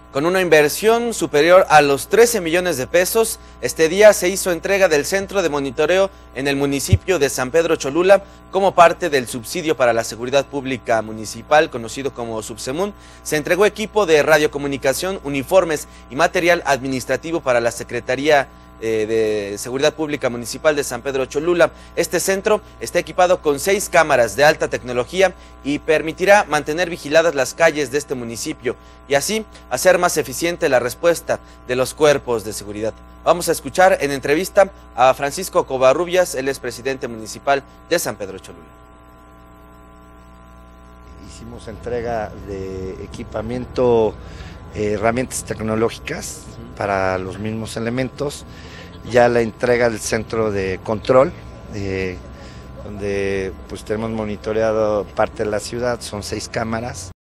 Con una inversión superior a los 13 millones de pesos, este día se hizo entrega del centro de monitoreo en el municipio de San Pedro Cholula como parte del subsidio para la seguridad pública municipal, conocido como Subsemun. Se entregó equipo de radiocomunicación, uniformes y material administrativo para la Secretaría de Seguridad Pública Municipal de San Pedro Cholula. Este centro está equipado con 6 cámaras de alta tecnología y permitirá mantener vigiladas las calles de este municipio y así hacer más eficiente la respuesta de los cuerpos de seguridad. Vamos a escuchar en entrevista a Francisco Covarrubias, él es presidente municipal de San Pedro Cholula. Hicimos entrega de equipamiento, herramientas tecnológicas para los mismos elementos, ya la entrega del centro de control, donde pues tenemos monitoreado parte de la ciudad, son 6 cámaras.